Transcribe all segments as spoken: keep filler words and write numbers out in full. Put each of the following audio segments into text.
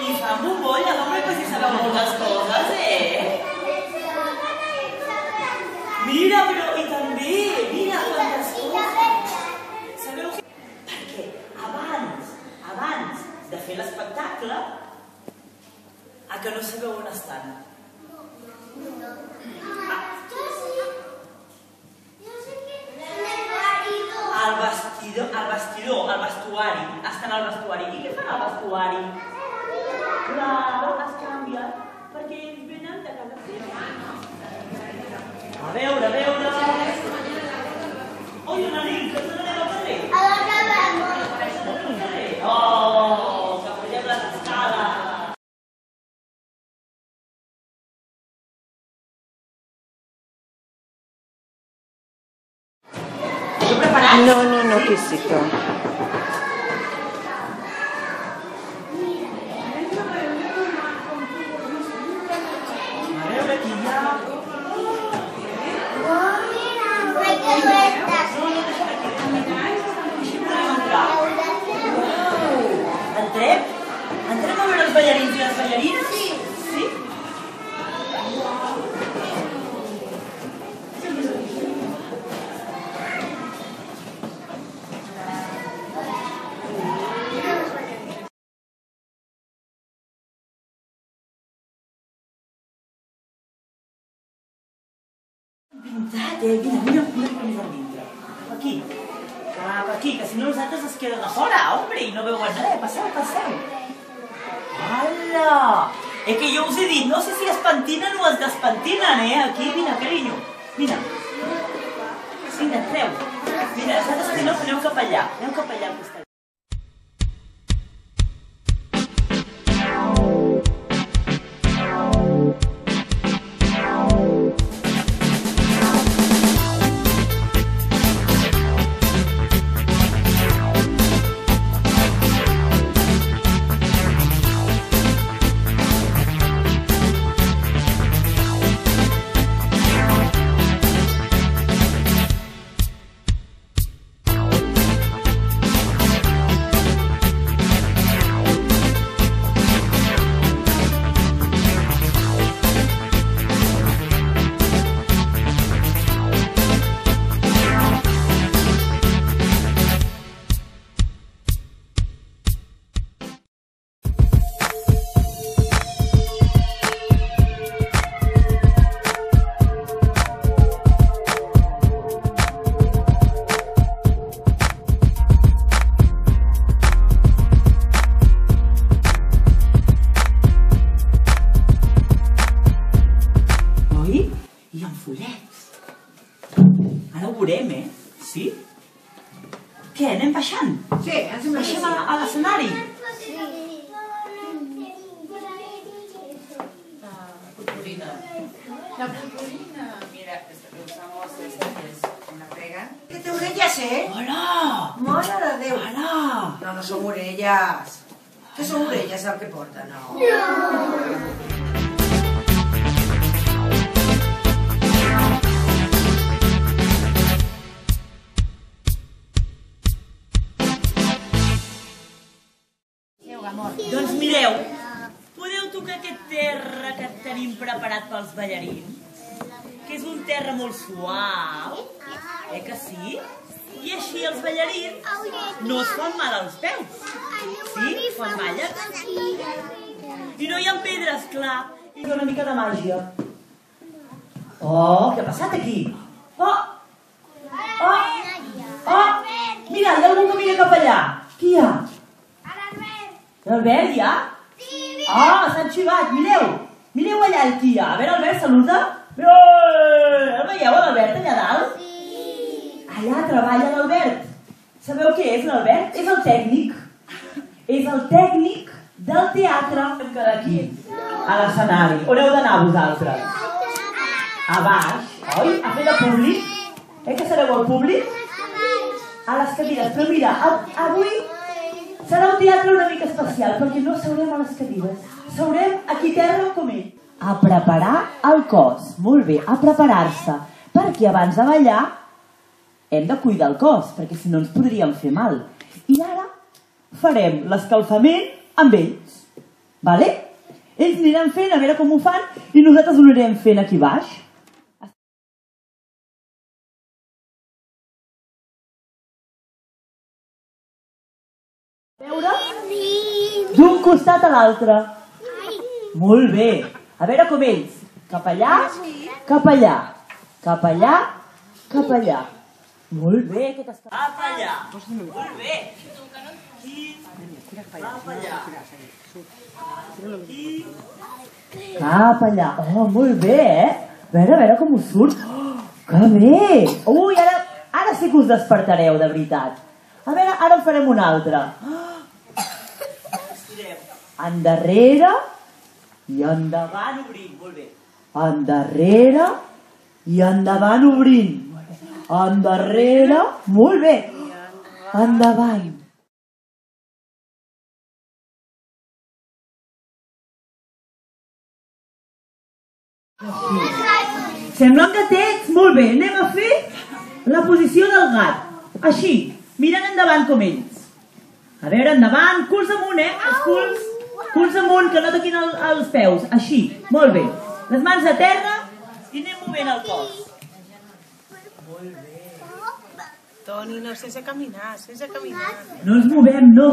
I fan bombolles, home, que si sabeu moltes coses, eh? Mira, però, i també, mira, quantes coses. Sabeu què? Perquè abans, abans de fer l'espectacle, a que no sabeu on estan? Al vestidor, al vestidor, al vestuari. Estan al vestuari. I què fan al vestuari? Clar, es canvien, perquè ells venen de casa seva. A veure, a veure... Oi, una nit, que s'ha d'anar al carrer? A la cabana. Oh, que pugem les escales. No, no, no, quesito. A veure qui hi ha. Entrem? Entrem a veure els ballarins i les ballarines? Sí. Sí? Pintat, eh? Mira, mira, mira com és el dintre. Aquí. Cap aquí, que si no nosaltres es queden a fora, hombre, i no veuen res. Passeu, passeu. Hola! És que jo us he dit, no sé si es pentinen o es despentinen, eh? Aquí, vine, carinyo. Vine. Vine, entreu. Vine, nosaltres si no, aneu cap allà. Aneu cap allà al costat. I amb fullets. Ara ho veurem, eh? Sí? Què, anem baixant? Sí, ens hem Baixem a, a l'escenari? Sí. La purpurina. La purpurina. Mira, usamos esta que es una pega. Que té orelles, eh? Hola! Mare de Déu. Hola! No, no són orelles. Que són orelles el que porta, no. No. Doncs mireu, podeu tocar aquest terra que tenim preparat pels ballarins? Que és un terra molt suau, eh que sí? I així els ballarins no es fan mal als peus, sí? Quan ballen. I no hi ha pedres, clar, i una mica de màgia. Oh, què ha passat aquí? Oh! Oh! Oh! Mira, hi ha algú que mira cap allà. Qui hi ha? L'Albert ja? Sí, mira! Ah, s'han xivat, mireu! Mireu allà el qui hi ha. A veure, Albert, saluda. El veieu, l'Albert, allà dalt? Sí! Allà treballa l'Albert. Sabeu què és l'Albert? És el tècnic. És el tècnic del teatre. Hem quedat aquí, a l'escenari. On heu d'anar vosaltres? A baix, oi? A fer de públic. Eh, que sereu el públic? A les cadires. Però mira, avui... serà un teatre una mica especial, perquè no seurem a les cadires. Seurem aquí terra com ell. A preparar el cos. Molt bé, a preparar-se. Perquè abans de ballar hem de cuidar el cos, perquè si no ens podríem fer mal. I ara farem l'escalfament amb ells. Vale? Ells aniran fent, a veure com ho fan, i nosaltres ho anirem fent aquí baix. Veure? D'un costat a l'altre. Molt bé. A veure com ells. Cap allà, cap allà, cap allà, cap allà. Molt bé. Cap allà. Molt bé. Cap allà. Cap allà. Oh, molt bé, eh? A veure, a veure com us surt. Oh, que bé. Ui, ara, ara sí que us despertareu, de veritat. A veure, ara en farem un altre. Endarrere i endavant obrint. Molt bé. Endarrere i endavant obrint. Endarrere. Molt bé. Endavant. Sembla que tens. Molt bé. Anem a fer la posició del gat. Així, mirant endavant com ells. A veure, endavant. Culs amunt, eh? Els culs. Culs amunt, que no toquin el, els peus. Així, molt bé. Les mans a terra i anem movent el cos. Molt bé. Toni, no, sense caminar, sense caminar. No ens movem, no.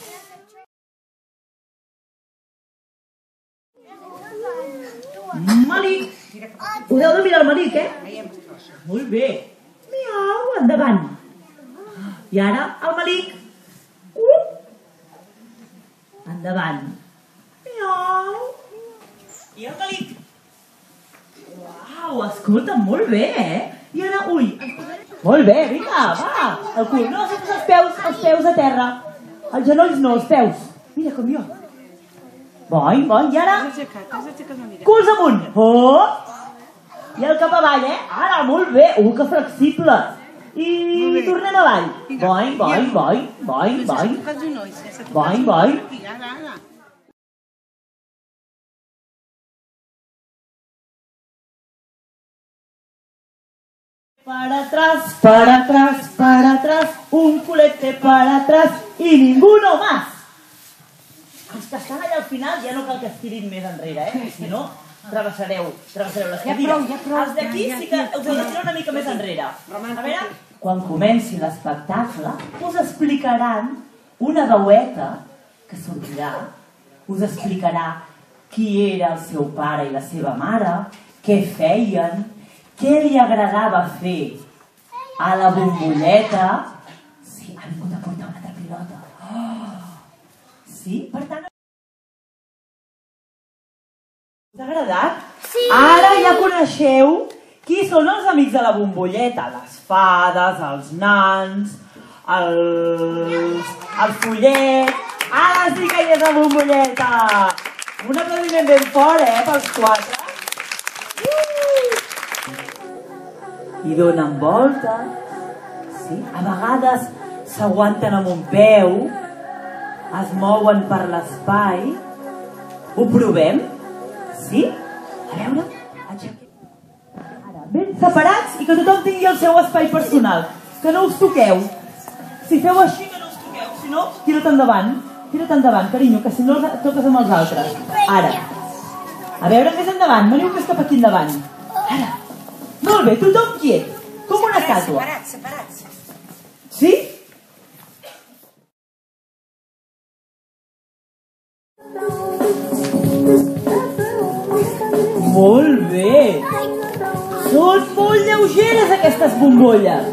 Malic. Ho heu de mirar el malic, eh? Molt bé. Miau, endavant. I ara el malic. Uh. Endavant. Miau. I el malic. Uau, escolta, molt bé, eh? I ara, ui. Molt bé, vinga, va. El cul. No, sempre els peus, els peus a terra. Els genolls no, els peus. Mira com jo. Boing, boing. I ara, culs amunt. Oh. I el cap avall, eh? Ara, molt bé. Uh, que flexible. I tornem avall. Boing, boing, boing, boing, boing. Boing, boing. Para atrás, para atrás, para atrás, un culete para atrás y ninguno más. Els que estan allà al final ja no cal que estirin més enrere, eh? Si no, travessareu, travessareu les cadires. Els d'aquí sí que us heu de tirar una mica més enrere. A veure, quan comenci l'espectacle, us explicaran una veueta que sortirà, us explicarà qui era el seu pare i la seva mare, què feien, què li agradava fer a la bombolleta. Sí, ha vingut a portar una altra pilota. Oh! Sí, per tant... Us ha agradat? Sí! Ara ja coneixeu qui són els amics de la bombolleta. Les fades, els nans, els, els follets... Ara sí que hi és la bombolleta! Un aplaudiment ben fort, eh, pels quatre. I donen voltes, sí? A vegades s'aguanten amb un peu, es mouen per l'espai. Ho provem? Sí? A veure, aixequem. Ara, ben separats i que tothom tingui el seu espai personal. Que no us toqueu. Si feu així, que no us toqueu. Si no, tira't endavant. Tira't endavant, carinyo, que si no toques amb els altres. Ara. A veure, més endavant. Veniu més cap aquí endavant. Ara. Molt bé, tothom quiet, com una estàtua. Separats, separats. Sí? Molt bé. Són molt lleugeres aquestes bombolles.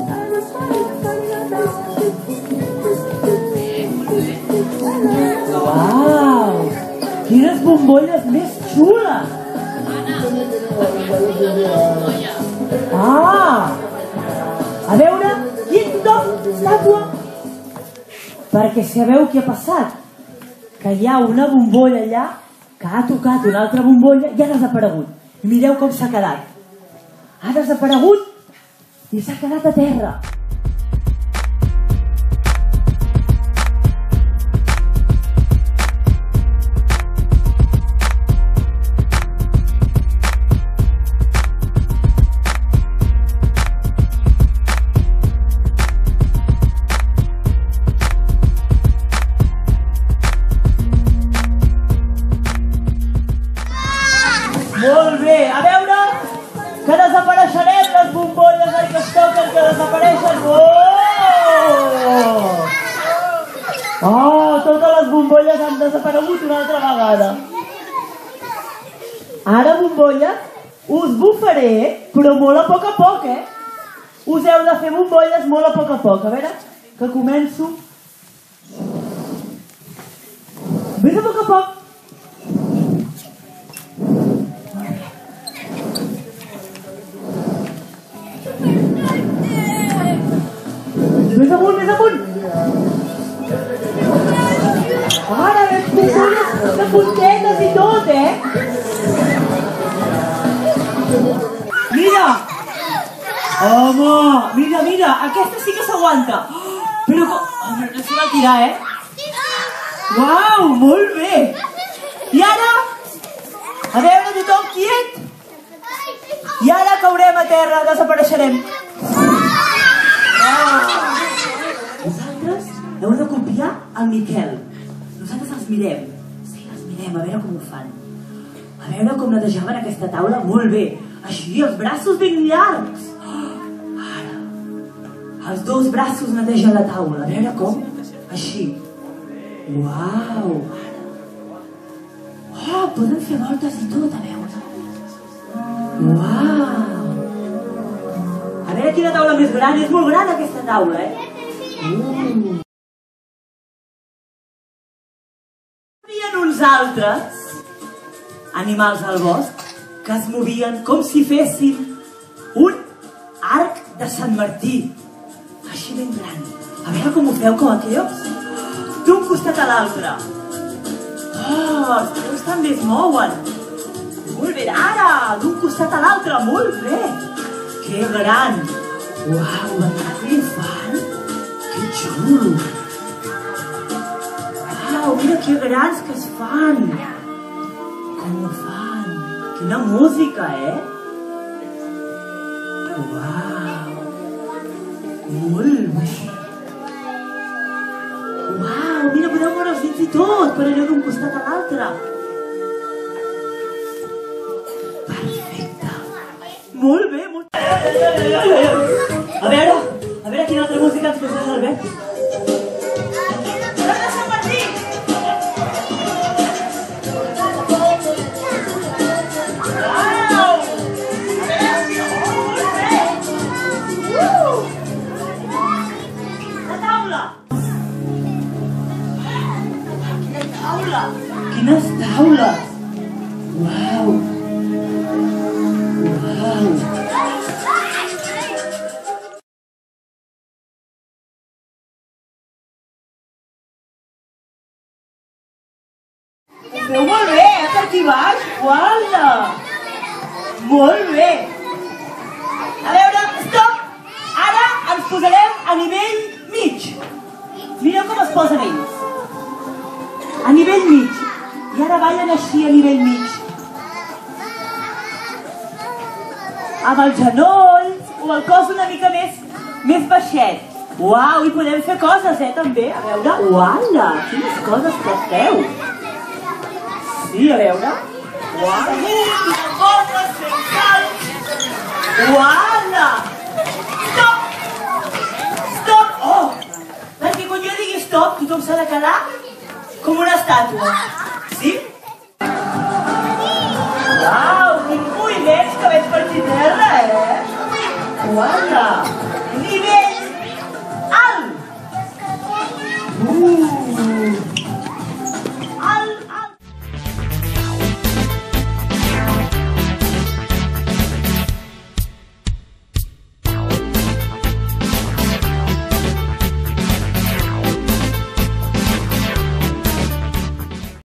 Uau! Quines bombolles més xules! Ah! A veure, qui és tothom? Estàtua? Perquè sabeu què ha passat? Que hi ha una bombolla allà que ha tocat una altra bombolla i ha desaparegut. I mireu com s'ha quedat. Ha desaparegut i s'ha quedat a terra. Molt bé, a veure, que desapareixerem les bombolles del que es toquen, que desapareixen. Oh! Oh, totes les bombolles han desaparegut una altra vegada. Ara, bombolles, us bufaré, però molt a poc a poc, eh? Us heu de fer bombolles molt a poc a poc. A veure, que començo. Més a poc a poc. Més amunt, més amunt. Ara, les bombolles de puntetes i tot, eh? Mira! Home, mira, mira, aquesta sí que s'aguanta. Però com... Oh, no s'hi va tirar, eh? Uau, molt bé. I ara, a veure, tothom quiet. I ara caurem a terra, desapareixerem. Vosaltres heu de copiar el Miquel. Nosaltres els mirem. Sí, els mirem, a veure com ho fan. A veure com netejaven aquesta taula. Molt bé. Així, els braços ben llargs. Ara, els dos braços netegen la taula. A veure com. Així. Uau. Oh, poden fer voltes i tot, a veure. Uau. A veure quina taula més gran. És molt gran aquesta taula, eh? Uh. Hi havia uns altres animals al bosc que es movien com si fessin un arc de Sant Martí. Així ben gran. A veure com ho feu, com aquells. D'un costat a l'altre. Oh, els peus també es mouen. Molt bé, ara, d'un costat a l'altre. Molt bé. Que gran. Uau, què fan? Que xulo. Uau, mira que grans que es fan. Com ho fan? Quina música, eh? Uau. Molt bé. Uau, mira, podeu moure els dits i tot, per allò d'un costat a l'altre. Perfecte. Molt bé, molt bé. A veure, a veure quina altra música ens posarà l'Albert. L'Arc de Sant Martí! Uau! A veure, molt bé! Uh! La taula! Quina taula! Quines taules! Uau! Uau! Ho feu molt bé, eh, per aquí baix? Uala! Molt bé! A veure, stop! Ara ens posarem a nivell mig. Mireu com es posen ells. A nivell mig. I ara ballen així a nivell mig. Amb els genolls o el cos una mica més, més baixet. Uau, i podem fer coses, eh, també. A veure, uala! Quines coses que feu! Sí, a veure. Uala! Amunt, coses, fent salts. Uala! Stop! Stop! Oh! Perquè quan jo digui stop, tothom s'ha de quedar com una estàtua.